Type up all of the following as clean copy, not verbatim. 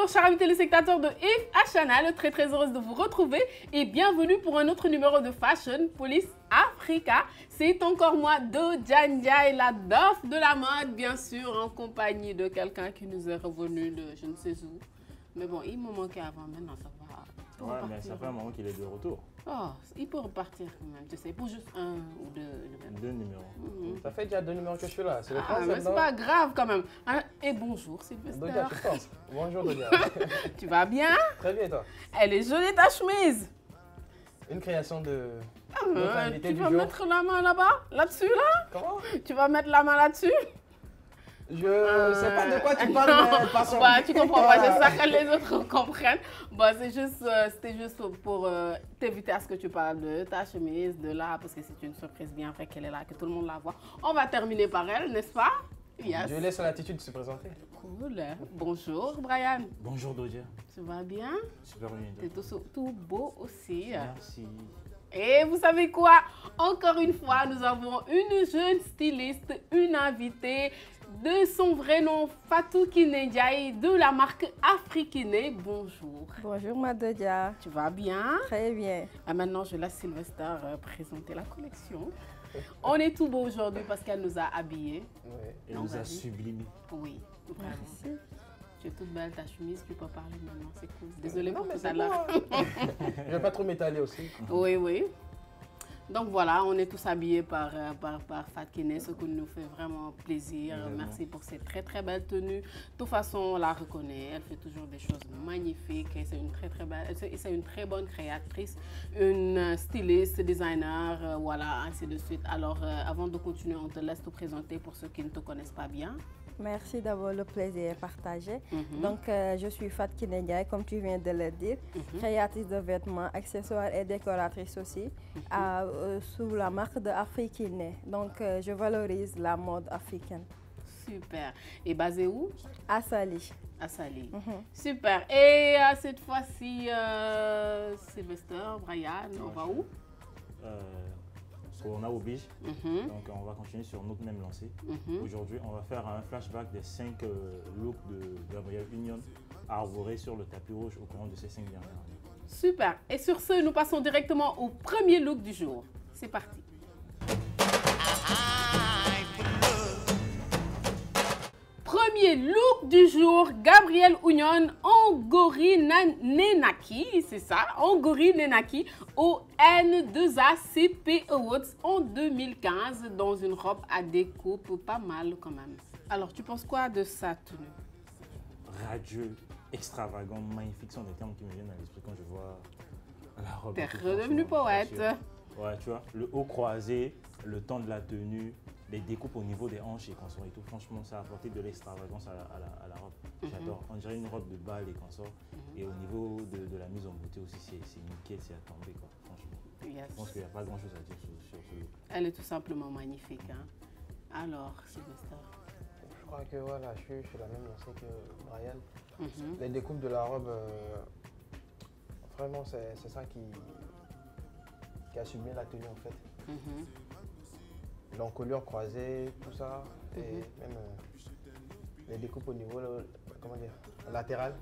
Bonjour chers amis téléspectateurs de IF Channel, très heureuse de vous retrouver et bienvenue pour un autre numéro de Fashion Police Africa. C'est encore moi, Doja Ndiaye, la DOF de la mode, bien sûr, en compagnie de quelqu'un qui nous est revenu de je ne sais où. Mais bon, il me manquait avant, maintenant ça va. Ouais, mais ça fait un moment qu'il est de retour. Oh, il peut repartir quand même, tu sais, pour juste un ou deux numéros. Deux numéros. Ça fait déjà 2 numéros que je suis là. C'est le Mais c'est pas grave quand même. Hein? Et bonjour Sylvester. Doja, tu penses? Bonjour Doja. Tu vas bien? Très bien, toi. Elle est jolie ta chemise. Une création de notre invité tu du vas jour. mettre la main là-bas? Là-dessus là? Comment? Tu vas mettre la main là-dessus? Je sais pas de quoi tu parles, mais passons. Bah, tu comprends pas, c'est ça que les autres comprennent. Bah, c'était juste pour t'éviter à ce que tu parles de ta chemise, de là, parce que c'est une surprise bien vrai qu'elle est là, que tout le monde la voit. On va terminer par elle, n'est-ce pas? Yes. Je laisse l'attitude de se présenter. Cool. Bonjour Brian. Bonjour Doja. Tu vas bien? Super bien. T'es tout beau aussi. Merci. Et vous savez quoi? Encore une fois, nous avons une jeune styliste, une invitée de son vrai nom, Fatou Kiné Ndiaye, de la marque Afrikiné. Bonjour. Bonjour Madodia. Tu vas bien? Très bien. Et maintenant, je laisse Sylvester présenter la collection. On est tout beau aujourd'hui parce qu'elle nous a habillés. Oui. Elle nous a sublimés. Oui, vraiment. Merci. Tu es toute belle, ta chemise, tu peux parler maintenant, c'est cool. Désolée Non, pour mais tout à c'est l'heure. Je vais pas trop m'étaler aussi. Oui. Donc voilà, on est tous habillés par Fat Kiné, ce qui nous fait vraiment plaisir. Merci pour ces très belles tenues. De toute façon, on la reconnaît, elle fait toujours des choses magnifiques. C'est une très bonne créatrice, une styliste, designer, voilà, ainsi de suite. Alors, avant de continuer, on te laisse te présenter pour ceux qui ne te connaissent pas bien. Merci d'avoir le plaisir partagé. Donc, je suis Fat Kiné Ndiaye, comme tu viens de le dire, créatrice de vêtements, accessoires et décoratrice aussi, sous la marque de Afrikiné. Donc, je valorise la mode africaine. Super. Et basée où? À Saly. À Saly. Super. Et cette fois-ci, Sylvester, Brian, on va où? On a oblige, donc on va continuer sur notre même lancée. Aujourd'hui, on va faire un flashback des 5 looks de Gabrielle Union arborés sur le tapis rouge au courant de ces 5 dernières années. Super. Et sur ce, nous passons directement au premier look du jour. C'est parti. Premier look du jour, Gabrielle Union Ngori Nenaki, c'est ça, Ngori Nenaki au N2ACP Awards en 2015 dans une robe à découpe pas mal quand même. Alors, tu penses quoi de sa tenue? Radieux, extravagant, magnifique sont des termes qui me viennent à l'esprit quand je vois la robe. T'es redevenu poète. Ouais, tu vois, le haut croisé, le temps de la tenue, les découpes au niveau des hanches et consorts et tout. Franchement, ça a apporté de l'extravagance à la robe. J'adore. On dirait une robe de bal et consorts. Et au niveau de la mise en beauté aussi, c'est nickel, c'est à tomber, quoi, franchement. Yes. Je pense qu'il n'y a pas grand chose à dire sur ce look. Elle est tout simplement magnifique. Hein. Alors, Sylvester. Je crois que voilà, je suis sur la même lancée que Brian. Les découpes de la robe, vraiment, c'est ça qui a sublimé la tenue en fait. L'encolure croisée, tout ça, et même les découpes au niveau, comment dire, latéral.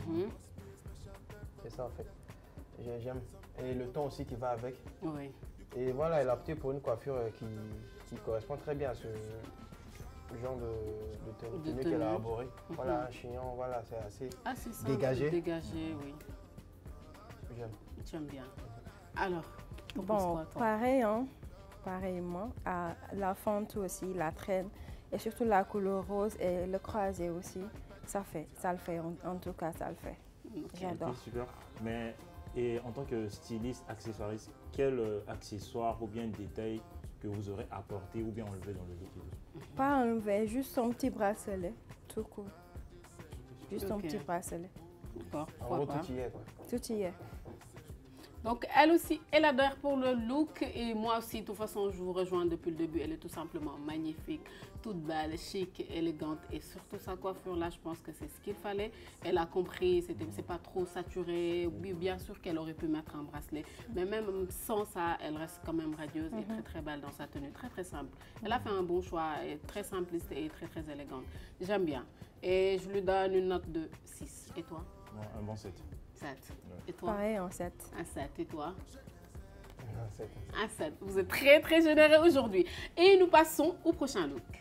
C'est ça en fait. J'aime. Et le ton aussi qui va avec. Oui. Et voilà, elle a opté pour une coiffure qui correspond très bien à ce genre de tenue qu'elle a arborée. Voilà, un chignon, voilà, c'est assez dégagé. Dégagé, oui. J'aime. J'aime bien. Alors, Bon, pareil, hein. Pareillement, à la fente aussi, la traîne et surtout la couleur rose et le croisé aussi, ça le fait, en tout cas ça le fait. J'adore. Okay, super. Mais et en tant que styliste, accessoiriste, quel accessoire ou bien détail que vous aurez apporté ou bien enlevé dans le look? Pas enlevé, juste son petit bracelet, tout court. Juste son petit bracelet. D'accord. En gros, tout y est quoi. Tout y est. Donc, elle aussi, elle adore pour le look et moi aussi, de toute façon, je vous rejoins depuis le début. Elle est tout simplement magnifique, toute belle, chic, élégante et surtout sa coiffure là, je pense que c'est ce qu'il fallait. Elle a compris, c'est pas trop saturé. Oui, bien sûr qu'elle aurait pu mettre un bracelet, mais même sans ça, elle reste quand même radieuse et très belle dans sa tenue, très simple. Elle a fait un bon choix, très simpliste et très élégante. J'aime bien. Et je lui donne une note de 6. Et toi? Non, un bon 7. 7. Ouais. Et toi? Pareil, un 7. Un 7. Et toi? Un 7. Un 7. Vous êtes très, très généreux aujourd'hui. Et nous passons au prochain look.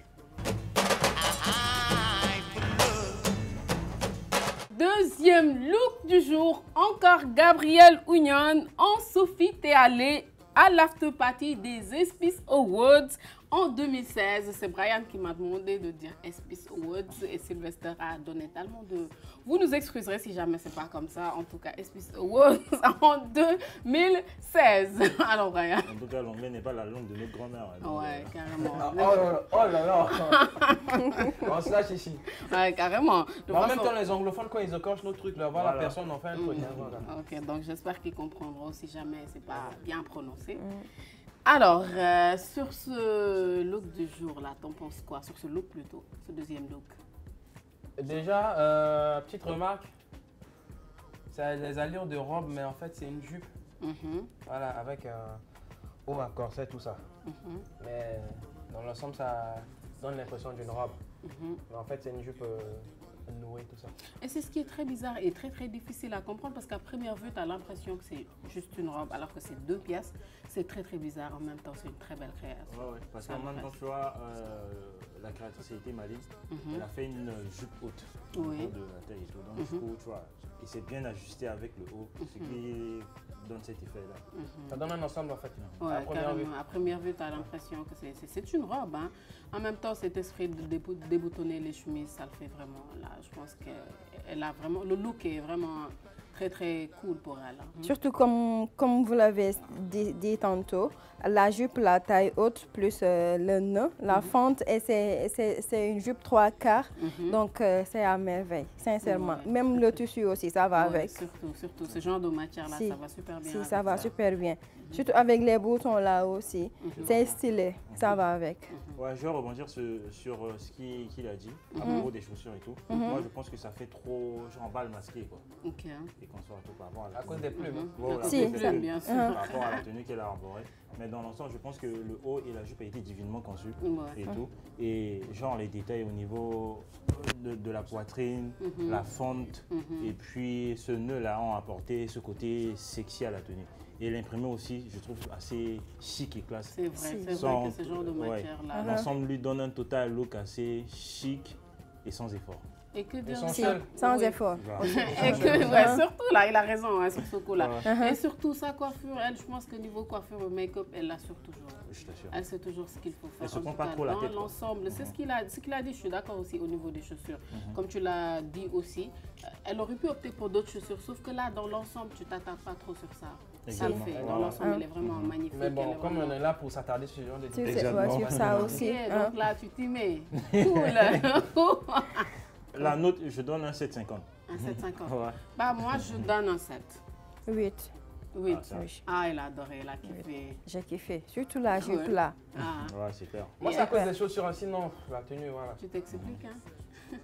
Deuxième look du jour, encore Gabrielle Union. En Sophie, t'es allée à l'after party des Espice Awards en 2016. C'est Brian qui m'a demandé de dire Espice Awards et Sylvester a donné tellement de... Vous nous excuserez si jamais c'est pas comme ça. En tout cas, Espice Awards en 2016. Alors Brian. En tout cas, l'anglais n'est pas la langue de notre grand-mère. Ouais, carrément. Oh là là. On se lâche ici. Ouais, carrément. En même temps, les anglophones, quand ils écorchent nos trucs, là, voilà, personne n'en fait un truc. Voilà. Ok, donc j'espère qu'ils comprendront si jamais c'est pas bien prononcé. Alors, sur ce look du jour là, t'en penses quoi? Sur ce look plutôt, ce deuxième look? Déjà, petite remarque, ça a les allures de robe, mais en fait c'est une jupe. Voilà, avec un haut, un corset, tout ça. Mais dans l'ensemble, ça donne l'impression d'une robe. Mais en fait, c'est une jupe nouée, tout ça. Et c'est ce qui est très bizarre et très très difficile à comprendre parce qu'à première vue, tu as l'impression que c'est juste une robe alors que c'est 2 pièces. C'est très très bizarre. En même temps, c'est une très belle création. Ouais, parce qu'en même temps, tu vois, la créatrice a été maligne. Elle a fait une jupe haute au niveau de la taille et tout. Donc, du coup, tu vois, il s'est bien ajusté avec le haut, ce qui donne cet effet-là. Ça donne un ensemble en fait. Ouais, à première vue, tu as l'impression que c'est une robe. Hein. En même temps, cet esprit de déboutonner les chemises, ça le fait vraiment. Là, je pense qu'elle a vraiment... Le look est vraiment très, très cool pour elle. Hein. Surtout comme vous l'avez dit tantôt, la jupe, la taille haute, plus le nœud, la fente, et c'est une jupe 3/4. Donc, c'est à merveille, sincèrement. Même le tissu aussi, ça va avec. Surtout, ce genre de matière-là, ça va super bien. Si, ça va super bien. Surtout avec les boutons là aussi. C'est stylé, ça va avec. Ouais, je vais rebondir sur ce qu'il a dit à propos des chaussures et tout. Moi, je pense que ça fait trop genre balle masqué, quoi. Ok. Et qu'on soit tout par rapport à cause des plumes. Si, bien sûr. Par rapport à la tenue qu'elle a arborée. Mais dans l'ensemble, je pense que le haut et la jupe a été divinement conçus et tout. Et genre les détails au niveau de la poitrine, la fente, et puis ce nœud-là ont apporté ce côté sexy à la tenue. Et l'imprimé aussi, je trouve assez chic et classe. C'est vrai que ce genre de matière-là. L'ensemble lui donne un total look assez chic et sans effort. Et que dire sans effort. Et que, surtout là, il a raison hein, sur ce coup-là. Et surtout sa coiffure, elle, je pense que niveau coiffure, make-up, elle l'assure toujours. Je t'assure. Elle sait toujours ce qu'il faut faire. Elle se prend pas trop la tête. Dans l'ensemble, c'est ce qu'il a dit, je suis d'accord aussi au niveau des chaussures. Comme tu l'as dit aussi, elle aurait pu opter pour d'autres chaussures, sauf que là, dans l'ensemble, tu t'attardes pas trop sur ça. Ça le fait. Dans l'ensemble, elle est vraiment magnifique. Mais bon, comme on est là pour s'attarder sur ce genre de détails. Exactement. Sur ça aussi. Donc là, tu t'y mets. Cool. La note, je donne un 7,50. Un 7,50. Bah, moi, je donne un 7. 8. 8. Ah, elle a adoré, elle a kiffé. J'ai kiffé. Surtout la jupe là. Ouais, c'est clair. Moi, c'est à cause des chaussures, sinon la tenue, voilà. Tu t'expliques, hein?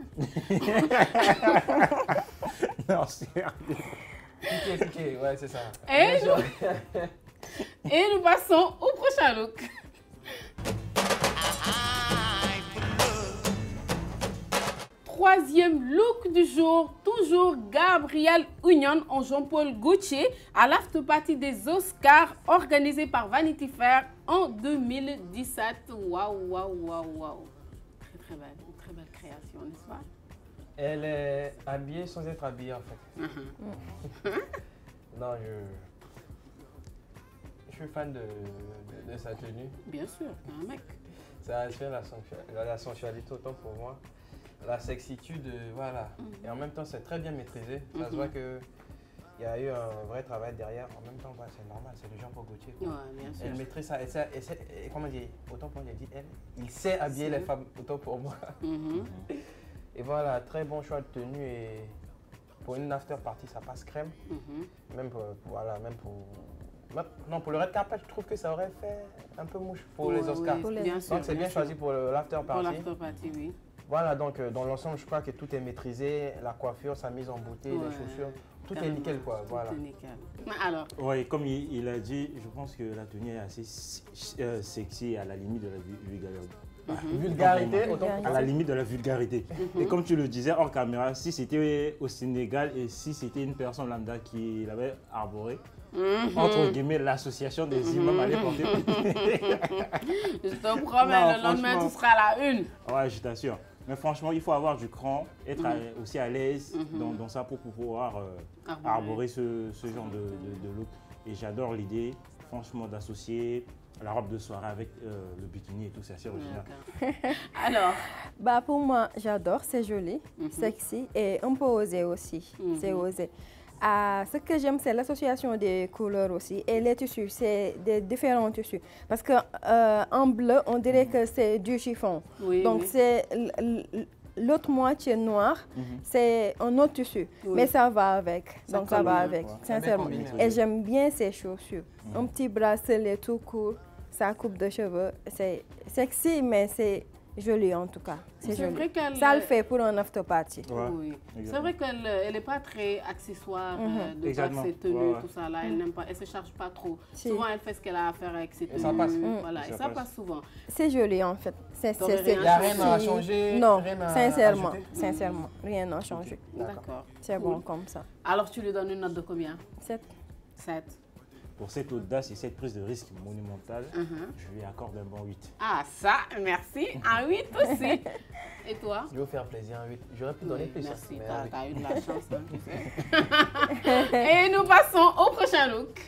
Non, c'est... Piqué, ouais, c'est ça. Et nous passons au prochain look. Troisième look du jour, toujours Gabrielle Union en Jean-Paul Gaultier à l'after party des Oscars organisé par Vanity Fair en 2017. Waouh. Très belle, une très belle création, n'est-ce pas? Elle est habillée sans être habillée en fait. Non, je suis fan de sa tenue. Bien sûr, un mec. Ça assure la sensualité autant pour moi. La sexitude, voilà. Et en même temps, c'est très bien maîtrisé. Ça se voit qu'il y a eu un vrai travail derrière. En même temps, c'est normal, c'est le Jean-Paul Gaultier. Ouais, bien sûr. Elle maîtrise ça. Et comment dire, autant pour moi, il sait habiller les femmes, autant pour moi. Et voilà, très bon choix de tenue. Et pour une after party, ça passe crème. Même pour le red carpet, je trouve que ça aurait fait un peu mouche pour les Oscars. Oui, donc c'est bien choisi pour l'after party. Pour l'after party, oui. Voilà, donc dans l'ensemble, je crois que tout est maîtrisé. La coiffure, sa mise en beauté, les chaussures. Tout est nickel, quoi. Voilà. Tout est nickel. Alors. Oui, comme il a dit, je pense que la tenue est assez sexy à la limite de la vulgarité. Vulgarité, autant à la limite de la vulgarité. Et comme tu le disais hors caméra, si c'était au Sénégal et si c'était une personne lambda qui l'avait arboré, entre guillemets, l'association des imams allait porter. Je te promets, le lendemain, tu seras à la une. Ouais, je t'assure. Mais franchement, il faut avoir du cran, être aussi à l'aise dans ça pour pouvoir arborer ce genre de look. Et j'adore l'idée, franchement, d'associer la robe de soirée avec le bikini et tout, c'est assez original. Alors bah, pour moi, j'adore, c'est joli, sexy et un peu osé aussi. C'est osé. Ce que j'aime, c'est l'association des couleurs aussi et les tissus, c'est des différents tissus. Parce qu'en bleu, on dirait que c'est du chiffon. Oui, donc, c'est l'autre moitié noire, c'est un autre tissu. Oui. Mais ça va avec. Donc, ça va avec, sincèrement. Et j'aime bien ces chaussures. Un petit bracelet tout court, sa coupe de cheveux. C'est sexy, mais c'est joli en tout cas. C'est joli. Ça le fait pour un after party. Ouais, oui. C'est vrai qu'elle n'est pas très accessoire de ses tenues, tout ça. Là, elle n'aime pas, elle se charge pas trop. Souvent, elle fait ce qu'elle a à faire avec ses tenues. Et ça passe. Voilà, et ça passe souvent. C'est joli en fait. Il n'y a rien à changer. Non, rien à sincèrement, ajouter. sincèrement, rien n'a changé. D'accord. C'est bon comme ça. Alors, tu lui donnes une note de combien? 7. 7. Pour cette audace et cette prise de risque monumentale, je lui accorde un bon 8. Ah, ça, merci. Un 8 aussi. Et toi? Je vais vous faire plaisir, un 8. J'aurais pu donner plus. Merci, tu as eu de la chance. Et nous passons au prochain look.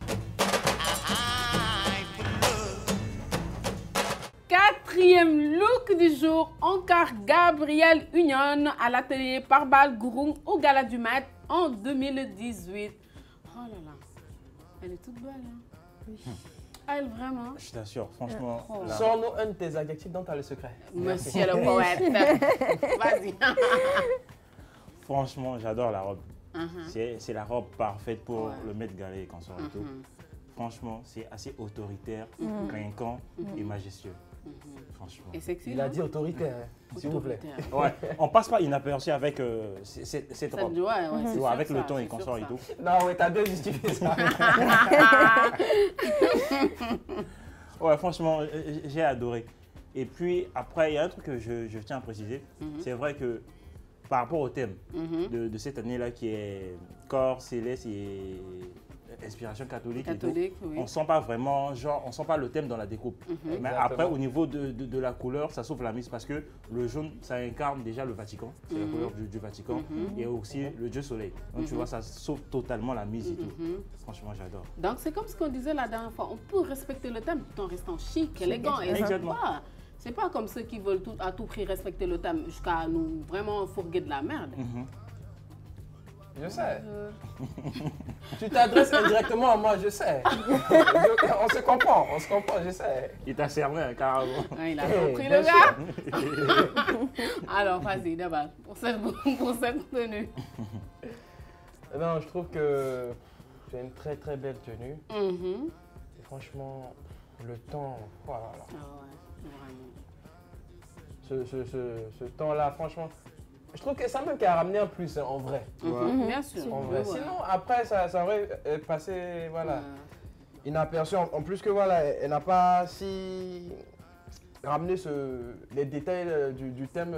Quatrième look du jour, encore Gabrielle Union à l'atelier Parbal Gouroum au Gala du Mat en 2018. Oh là là. Elle est toute belle, hein? Oui. Elle, vraiment. Je t'assure, franchement. Sors-nous un de tes adjectifs dont tu as le secret. Monsieur le poète. Vas-y. Franchement, j'adore la robe. C'est la robe parfaite pour le Met Gala et consort et tout. Franchement, c'est assez autoritaire, clinquant et majestueux. Franchement. Et sexy. Il a dit autoritaire, s'il vous plaît. Ouais, on passe pas inaperçu avec cette robe. Ouais, avec le ton et consort et tout. Non, ouais, t'as bien justifié ça. Ouais, franchement, j'ai adoré. Et puis après, il y a un truc que je tiens à préciser. C'est vrai que par rapport au thème de cette année-là qui est corps, céleste et inspiration catholique et tout, on sent pas vraiment, genre, on sent pas le thème dans la découpe. Mais après, au niveau de la couleur, ça sauve la mise parce que le jaune, ça incarne déjà le Vatican, c'est la couleur du Vatican, et aussi le Dieu soleil. Donc tu vois, ça sauve totalement la mise et tout. Franchement, j'adore. Donc c'est comme ce qu'on disait la dernière fois, on peut respecter le thème tout en restant chic, élégant et sympa. C'est pas comme ceux qui veulent à tout prix respecter le thème jusqu'à nous vraiment fourguer de la merde. Je sais. Tu t'adresses indirectement à moi, je sais. On se comprend, je sais. Il t'a cerné, hein, carrément. Ouais, il a compris le gars. Alors, vas-y, d'abord, pour cette tenue. Non, je trouve que c'est une très très belle tenue. Et franchement, le temps, voilà. Ah ouais, vraiment. Ce temps-là, franchement. Je trouve que ça même qui a ramené un plus, hein, en vrai. Bien sûr. En vrai. Sinon, après, ça aurait passé, voilà, inaperçu. En plus que, voilà, elle n'a pas si ramené les détails du thème,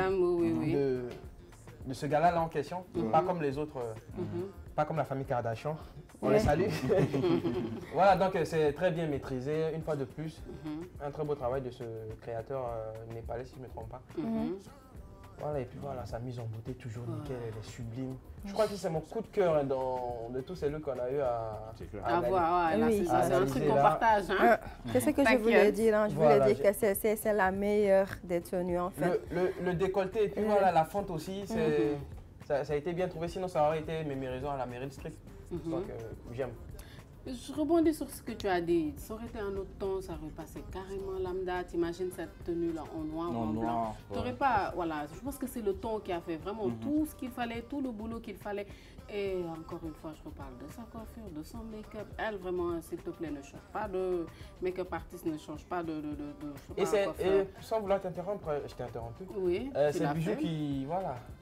de ce gala-là en question. Pas comme les autres, pas comme la famille Kardashian. On les salue. Voilà, donc c'est très bien maîtrisé, une fois de plus. Un très beau travail de ce créateur népalais, si je ne me trompe pas. Voilà, et puis voilà, sa mise en beauté, toujours nickel, elle est sublime. Je crois que c'est mon coup de cœur de tous ces looks qu'on a eu à voir. C'est un truc qu'on partage. Hein? C'est ce que je voulais dire. Hein. Je voulais dire que c'est la meilleure des tenues, en fait. Le décolleté, et puis voilà, la fente aussi, ça a été bien trouvé. Sinon, ça aurait été mémorisant à la Meryl Streep. Donc, j'aime. Je rebondis sur ce que tu as dit. Ça aurait été un autre ton, ça aurait passé carrément lambda. T'imagines cette tenue-là en noir ou en blanc. T'aurais pas, voilà, je pense que c'est le ton qui a fait vraiment tout ce qu'il fallait, tout le boulot qu'il fallait. Et encore une fois, je reparle de sa coiffure, de son make-up. Elle, vraiment, s'il te plaît, ne change pas de make-up artiste, ne change pas de et sans vouloir t'interrompre, je t'ai interrompu. Oui. C'est le bijou qui, voilà,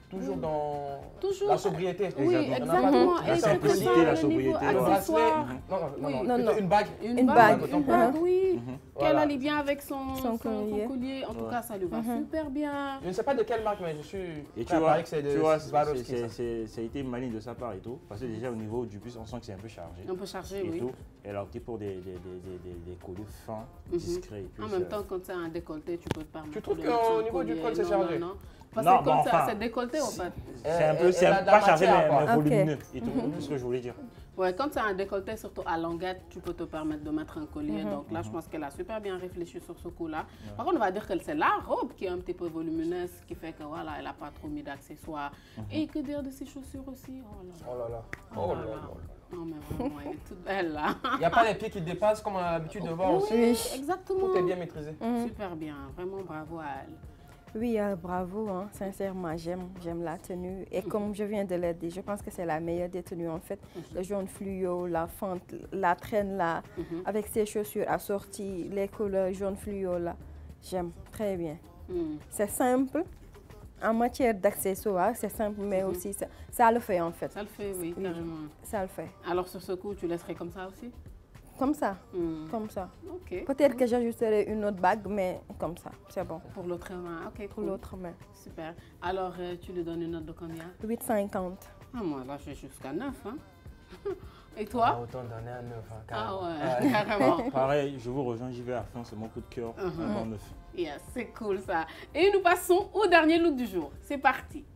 toujours dans Toujours. la sobriété. Oui, exactement. La Et c'est très simplicité, ça, la le sobriété. niveau Le Le bracelet, accessoire. non, une bague. Une bague. Une bague, oui. Qu'elle Voilà. allie bien avec son collier. En tout cas, ça lui va super bien. Je ne sais pas de quelle marque, mais je suis Et prêt à parier que c'est de Swarovski, ça. ça a été maligne de sa part et tout. Parce que déjà au niveau du puce, on sent que c'est un peu chargé. Un peu chargé, Et oui. tout. Elle a opté pour des colliers fins, discrets. Et puis, En même temps, quand c'est un décolleté, tu peux te permettre. Tu trouves de qu'au mettre un niveau du collier. col, c'est Non, chargé? non, non. Parce Non, que comme bon, ça, enfin, c'est décolleté en fait. c'est un peu, Elle c'est a de la pas chargé, matière, mais quoi. volumineux et tout. C'est ce que je voulais dire. Ouais, quand c'est un décolleté, surtout à languette, tu peux te permettre de mettre un collier. Donc là, je pense qu'elle a super bien réfléchi sur ce coup-là. Par contre, on va dire que c'est la robe qui est un petit peu volumineuse, qui fait que voilà, elle n'a pas trop mis d'accessoires. Et que dire de ses chaussures aussi? Oh là là. Oh là là. Oh là là. Non, mais vraiment, elle est toute belle là. Il n'y a pas les pieds qui dépassent comme on a l'habitude de voir aussi. Oui, exactement. Tout est bien maîtrisé. Super bien, vraiment bravo à elle. Oui, bravo, hein. Sincèrement, j'aime la tenue. Et comme je viens de le dire, je pense que c'est la meilleure des tenues en fait. Le jaune fluo, la fente, la traîne là, avec ses chaussures assorties, les couleurs jaune fluo là. J'aime très bien. C'est simple. En matière d'accessoires, c'est simple, mais aussi ça le fait en fait. Ça le fait, oui, carrément. Ça le fait. Alors sur ce coup, tu laisserais comme ça aussi? Comme ça, comme ça. Ok. Peut-être que j'ajusterai une autre bague, mais comme ça, c'est bon. Pour l'autre main, ok, Pour cool. l'autre main. Super. Alors, tu lui donnes une note de combien? 8,50. Ah, moi, là, je vais jusqu'à 9. Hein. Et Ah, toi? autant donner un 9. Hein, Ah carrément. ouais, carrément. Pareil, je vous rejoins, j'y vais à fond, c'est mon coup de cœur. Un bon 9. Yes, c'est cool ça. Et nous passons au dernier look du jour. C'est parti.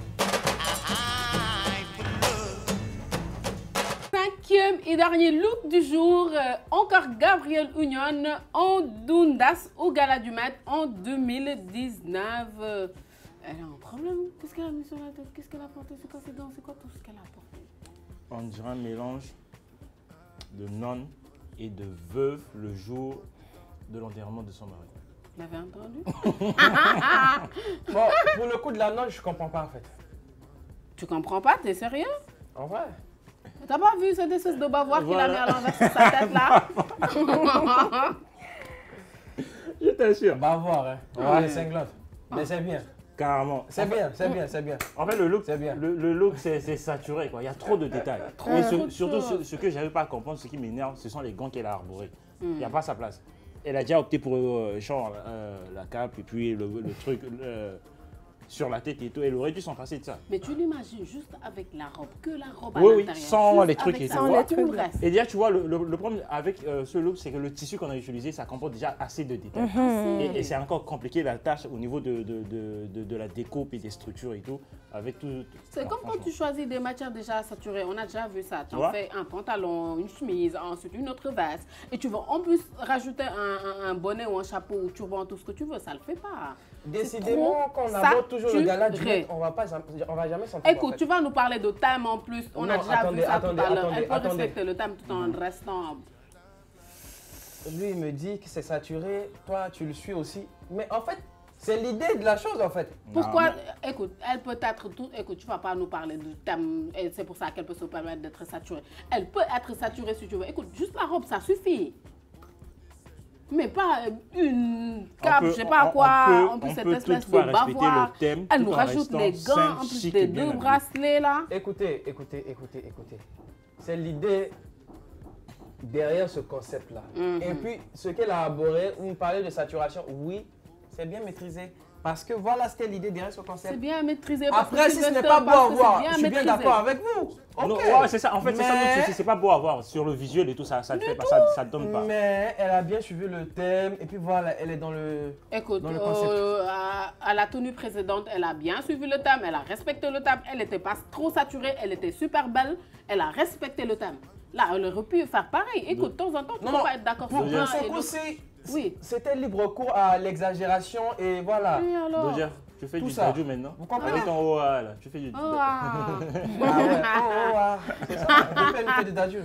Cinquième et dernier look du jour, encore Gabrielle Union en Dundas au Gala du Met en 2019. Elle a un problème. Qu'est-ce qu'elle a mis sur la tête? Qu'est-ce qu'elle a porté? C'est quoi ses gants? C'est quoi tout ce qu'elle a porté? On dirait un mélange de nonne et de veuve le jour de l'enterrement de son mari. Vous l'avez entendu? Bon, pour le coup de la note, je comprends pas en fait. Tu comprends pas? T'es sérieux? En vrai. T'as pas vu cette espèce de bavoir qu'il a mis à l'envers sur sa tête là? Je t'assure. Bavoir, hein. Ouais, cinglotte. Mais c'est bien. Carrément. C'est bien, c'est bien, c'est bien. En fait, le look, C'est bien. le look c'est saturé, quoi. Il y a trop de détails. Et surtout, ce que j'arrive pas à comprendre, ce qui m'énerve, ce sont les gants qu'elle a arborés. Il n'y a pas sa place. Elle a déjà opté pour genre, la cape et puis le truc sur la tête et tout. Elle aurait dû s'en passer de ça. Mais tu l'imagines juste avec la robe, que la robe à Oui, oui, l'intérieur. sans juste les trucs avec et ça, tout. pas Sans tout les le trucs. reste. Et déjà, tu vois, le problème avec ce look, c'est que le tissu qu'on a utilisé, ça comporte déjà assez de détails. Et c'est encore compliqué la tâche au niveau de la découpe et des structures et tout. Avec tout. C'est Non, comme quand franchement. tu choisis des matières déjà saturées. On a déjà vu ça. Tu en vois? fais un pantalon, une chemise, ensuite une autre veste. Et tu vas en plus rajouter un bonnet ou un chapeau ou turban, tout ce que tu veux. Ça le fait pas. Décidément, trop quand on aborde toujours le gala du saturé. Met, on va jamais s'en Écoute, tu vas nous parler de thème en plus. On a Non, déjà vu ça tout à l'heure. Elle peut attendez. respecter le thème tout en restant. Lui, il me dit que c'est saturé. Toi, tu le suis aussi. Mais en fait, c'est l'idée de la chose en fait. Pourquoi? Non, Écoute, elle peut être tout. Écoute, tu vas pas nous parler de thème. Et c'est pour ça qu'elle peut se permettre d'être saturée. Elle peut être saturée si tu veux. Écoute, juste la robe, ça suffit. Mais pas une cape, je sais pas quoi. En plus, cette espèce de bavoir. Elle nous rajoute les gants, en plus des deux bracelets là. Écoutez. C'est l'idée derrière ce concept-là. Et puis, ce qu'elle a abordé, vous me parlez de saturation, oui, c'est bien maîtrisé. Parce que voilà, c'était l'idée derrière ce concept. C'est bien maîtrisé. Après, si ce n'est pas beau à voir, je suis bien d'accord avec vous. Non, Ok. ouais, c'est ça. En fait, c'est ça notre souci. C'est pas beau à voir. Sur le visuel et tout, ça le fait pas. Ça ne donne pas. Mais elle a bien suivi le thème. Et puis voilà, elle est dans le, Écoute, dans le concept. à la tenue précédente, elle a bien suivi le thème, elle a respecté le thème, elle n'était pas trop saturée, elle était super belle, elle a respecté le thème. Là, elle aurait pu faire pareil. Écoute, de temps en temps, tu ne peux pas être d'accord sur Pour un son et coup, l'autre. Oui. c'était libre cours à l'exagération et voilà. Et alors? Doja, tu fais Tout du ça. radio maintenant. Vous comprenez? Avec ton OA là, tu fais du. Oh, ah. Ah ouais, c'est ça, je fais une fête d'adieu.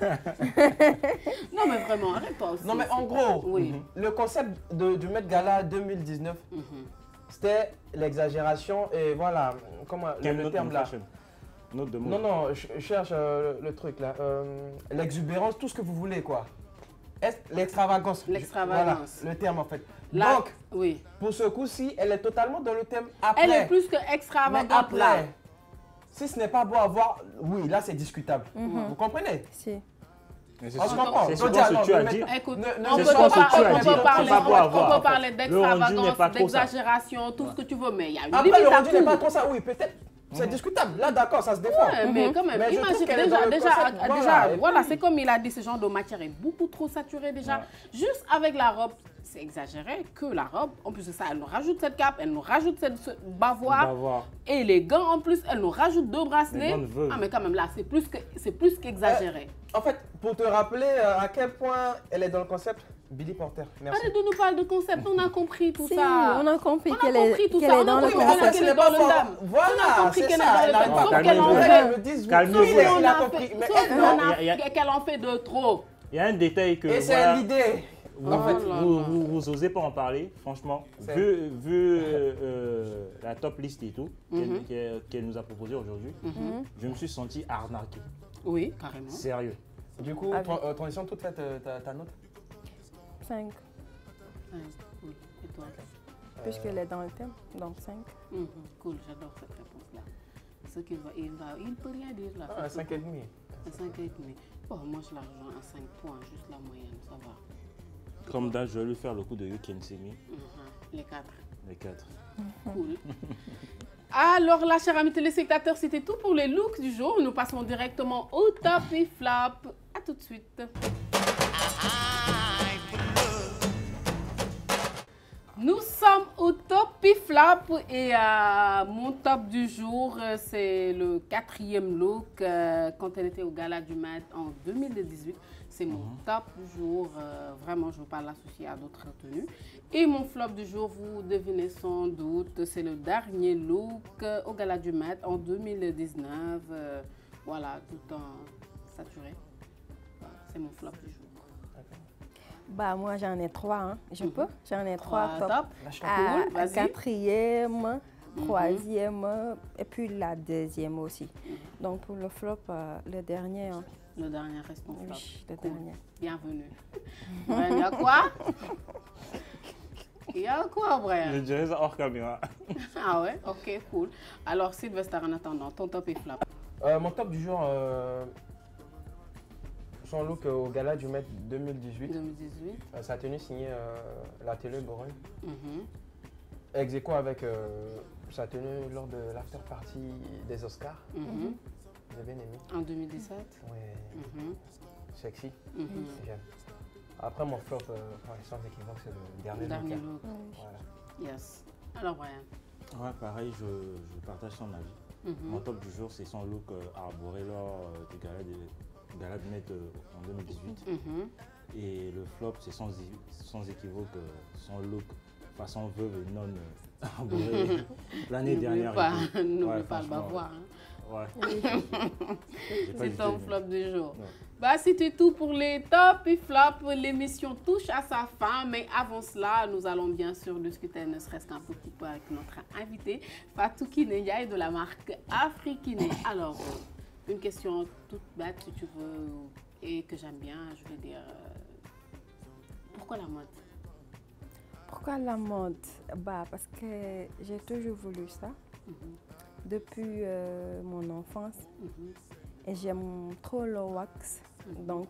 Non, mais vraiment, arrête-toi aussi. Non mais en gros, Oui. le concept du Met Gala 2019, c'était l'exagération et voilà, comment Quelle le note terme in là. fashion? Note de mode. Non, je cherche le truc là. L'exubérance, tout ce que vous voulez quoi. l'extravagance. L'extravagance. Voilà, le terme en fait. Là, donc, oui. pour ce coup-ci, elle est totalement dans le thème après. Elle est plus que extravagante. Mais après, là. si ce n'est pas beau à voir, oui, là c'est discutable. Vous comprenez? Si. Mais c'est On se comprend. c'est Je veux ce dire, que non, tu as mais- dit. Écoute, Ne- on ne peut change pas ce que tu as dit. parler, C'est pas beau à voir, on en peut parler fait. Le rendu n'est d'extravagance, pas trop ça. d'exagération, tout ce que tu veux, mais il y a une Après, limite le à rendu n'est pas tout. trop ça, oui, peut-être. C'est discutable. Là, d'accord, ça se défend. Ouais, mais quand même, Mais je trouve imagine qu'elle est dans déjà, le concept, voilà, et voilà, puis- c'est comme il a dit, ce genre de matière est beaucoup trop saturé déjà. Juste avec la robe, c'est exagéré que la robe, en plus de ça, elle nous rajoute cette cape, elle nous rajoute ce bavoir. Et les gants en plus, elle nous rajoute 2 bracelets. Ah mais quand même là, c'est plus qu'exagéré. En fait, pour te rappeler à quel point elle est dans le concept, Billy Porter, merci. Arrête de nous parler de concept, on a compris tout Si, ça. on a compris On a qu'elle est, compris tout qu'elle ça, est on a dans le compris concept. qu'elle est dans le dame. On a Voilà, compris c'est qu'elle est ça. dans Elle le a dame. pas Sauf compris. qu'elle en Elle fait. me dit, Calmez-vous. oui, Sauf il a compris. Mais elle, qu'elle en fait de trop. Il y a un détail que et c'est voilà, l'idée. en fait, vous osez pas en parler, franchement. Vu la top liste et tout qu'elle nous a proposé aujourd'hui, je me suis senti arnaqué. Oui, carrément. Sérieux. Du coup, transition toute faite, ta note 5. Ouais, cool. Et toi? Puisqu'elle est dans le thème, donc 5. Cool, j'adore cette réponse-là. Ce qu'il va, il peut rien dire là. Ah, 5,5. 5,5. Bon, moi je la rejoins à 5 points, juste la moyenne, ça va. Comme d'hab, je vais lui faire le coup de You Can See Me. Les 4. Les 4. Cool. Alors, la chère amie téléspectateurs, c'était tout pour les looks du jour. Nous passons directement au top et flop. À tout de suite. Nous sommes au top et flop et mon top du jour, c'est le 4e look quand elle était au Gala du Met en 2018. C'est mon top du jour, vraiment je ne veux pas l'associer à d'autres tenues. Et mon flop du jour, vous devinez sans doute, c'est le dernier look au Gala du Met en 2019. Voilà, tout en saturé. Voilà, c'est mon flop du jour. Bah, moi, j'en ai 3, hein. Je peux? J'en ai 3 top. Cool, vas-y. 4e, 3e, et puis la 2e aussi. Donc, pour le flop, le dernier. Hein. Le dernier reste mon flop. Oui, le Cool. dernier. Bienvenue. Brian, il y a quoi? Il y a quoi, Brian? Je dirais ça hors caméra. Ah ouais? Ok, cool. Alors, Sylvester, en attendant, ton top et flop. Mon top du jour, son look au Gala du Met 2018. 2018. Sa tenue signée la télé Boron. Ex aequo avec sa tenue lors de l'after party des Oscars. J'ai bien aimé. En 2017? Ouais. Sexy. J'aime. Après mon flop, sans équivoque, c'est le dernier look. Voilà. Yes. Alors, Brian? Ouais, pareil, je partage son avis. Mon top du jour, c'est son look arboré lors du Gala du Met en 2018. Et le flop, c'est sans équivoque son look façon veuve et non arboré l'année dernière. N'oublie pas le bavoir. Ouais. C'est ton flop du jour. Ouais. Bah, c'était tout pour les top et flop. L'émission touche à sa fin, mais avant cela, nous allons bien sûr discuter ne serait-ce qu'un petit peu avec notre invité, Fatou Kiné Ndiaye de la marque Afrikiné. Alors, une question toute bête si tu veux et que j'aime bien, je vais dire, pourquoi la mode? Pourquoi la mode? Bah, parce que j'ai toujours voulu ça. Depuis mon enfance. Et j'aime trop le wax. Donc,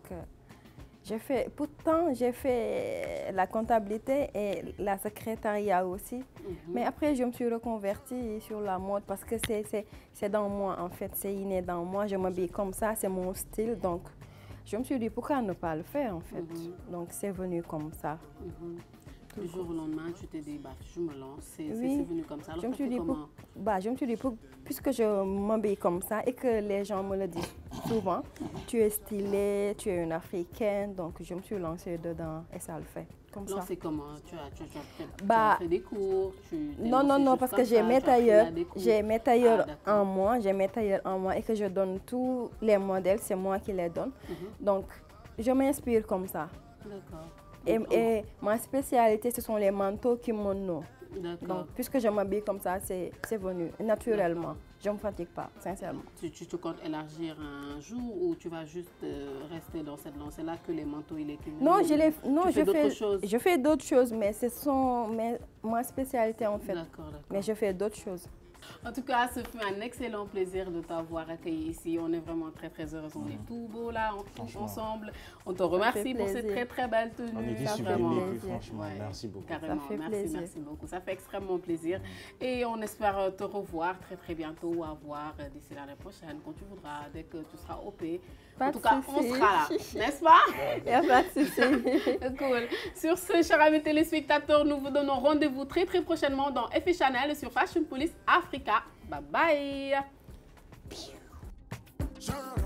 pourtant, j'ai fait la comptabilité et la secrétariat aussi. Mais après, je me suis reconvertie sur la mode parce que c'est dans moi, en fait. C'est inné dans moi. Je m'habille comme ça, c'est mon style. Donc, je me suis dit, pourquoi ne pas le faire, en fait? Donc, c'est venu comme ça. Du jour au lendemain, tu t'es dit, bah, je me lance, c'est venu comme ça. Alors, je me suis dit, puisque je m'habille comme ça et que les gens me le disent souvent, tu es stylée, tu es une Africaine, donc je me suis lancée dedans et ça le fait. Comme ça. C'est comment? Tu as fait des cours? Non, parce que j'ai mes tailleurs en moi et que je donne tous les modèles, c'est moi qui les donne. Donc, je m'inspire comme ça. D'accord. Et ma spécialité, ce sont les manteaux kimono. Donc, puisque je m'habille comme ça, c'est venu naturellement. Je ne me fatigue pas, sincèrement. Tu comptes élargir un jour ou tu vas juste rester dans cette lancée-là que les manteaux et les kimonos? Non, je fais d'autres choses, mais ce sont ma spécialité en fait. D'accord. Mais je fais d'autres choses. En tout cas, ce fut un excellent plaisir de t'avoir accueilli ici. On est vraiment très heureuse. On est tout beau là, ensemble. On te remercie pour cette très belle tenue. On était super vécu, franchement. Merci beaucoup. Carrément, merci beaucoup. Ça fait extrêmement plaisir. Et on espère te revoir très bientôt ou avoir d'ici l'année prochaine, quand tu voudras, dès que tu seras OP. En tout cas, on sera là, n'est-ce pas? Il n'y a pas de souci. Cool. Sur ce, chers amis téléspectateurs, nous vous donnons rendez-vous très prochainement dans FI Channel sur Fashion Police Africa. Bye bye.